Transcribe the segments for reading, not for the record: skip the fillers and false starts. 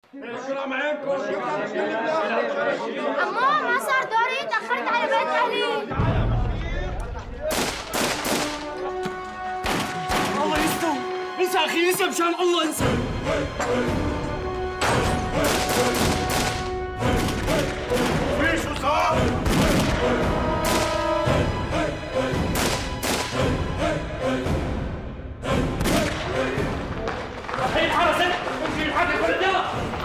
عمو ما صار دوري، تأخرت على بيت أهلي. الله يستر، انسى أخي، انسى مشان الله انسى. في شو صار؟ الحين حرست، امشي الحق البلد يلا.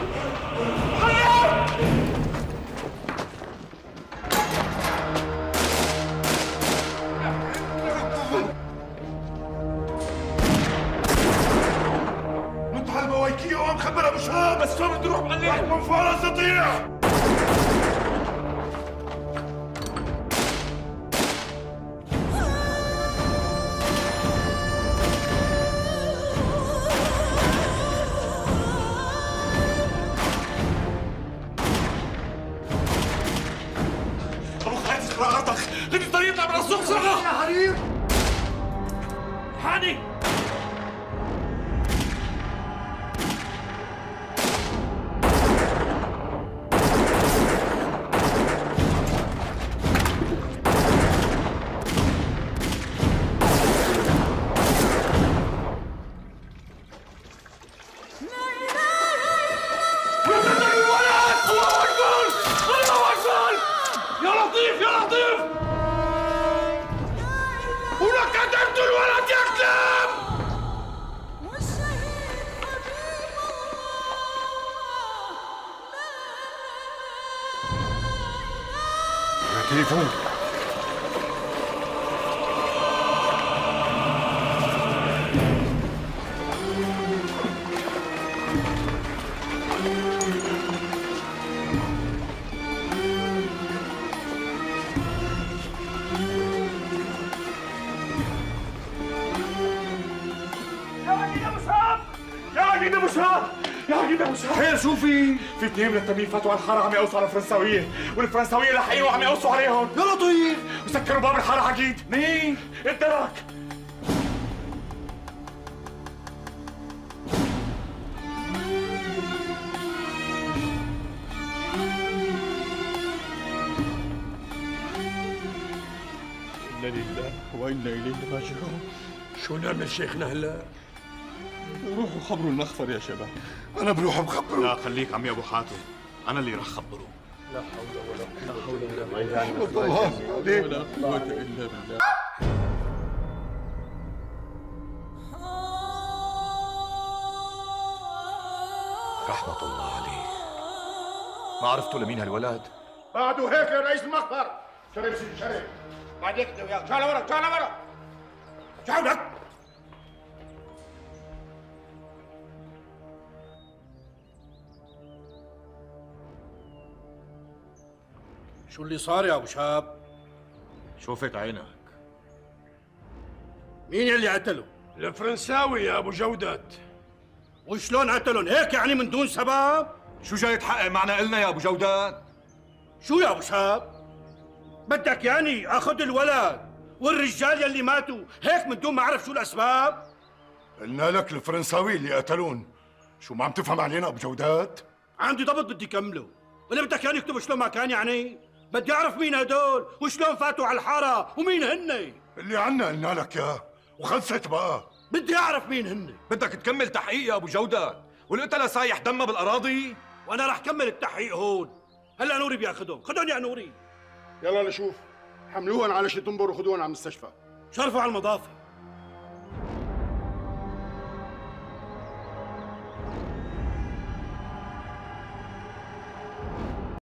نطحن بوايكيه وعم خبر ابو شهاب بس شو بدي اروح معلم؟ من فوق استطيع. ابو خالد اقرا ارضك، خذي طريقنا من السوق بسرعه. يا حرير حاني تليفون. خير شو في؟ في اثنين من التميم فاتوا على الحاره عم يقوصوا على الفرنساويه، والفرنساويه لاحقين وعم يقوصوا عليهم. يا لطيف وسكروا باب الحاره اكيد. مين؟ الدرك. إنا لله وإنا إليه راجعون. شو نعمل شيخنا هلا؟ روحوا خبروا المخفر يا شباب. أنا بروح بخبره. لا خليك عمي أبو حاتم، أنا اللي رح خبره. لا حول ولا قوة إلا بالله. ولا قوة إلا بالله. رحمة الله عليه. ما عرفتوا لمين هالولد؟ بعده هيك يا رئيس المخبر. شرب سيدي شرب. بعد هيك وياك. تعال ورا تعال ورا. تعال لك. شو اللي صار يا ابو شاب؟ شوفت عينك. مين يلي قتله؟ الفرنساوي يا ابو جودات. وشلون قتلهم هيك يعني من دون سبب؟ شو جاي تحقق معنا قلنا يا ابو جودات؟ شو يا ابو شاب؟ بدك يعني اخذ الولد والرجال يلي ماتوا هيك من دون ما اعرف شو الاسباب؟ قلنا لك الفرنساوي اللي قتلون. شو ما عم تفهم علينا ابو جودات؟ عندي ضبط بدي كمله، ولا بدك يعني اكتب شلون ما كان يعني؟ بدي اعرف مين هدول وشلون فاتوا على الحاره ومين هن. اللي عنا قلنا لك ياه وخلصت بقى. بدي اعرف مين هن. بدك تكمل تحقيق يا ابو جودات، والقتله سايح دمها بالاراضي. وانا رح كمل التحقيق هون. هلا نوري بياخذهم، خذهم يا نوري. يلا نشوف. حملوهن على شي تنبر وخذوهن على المستشفى. شرفوا على المضافه.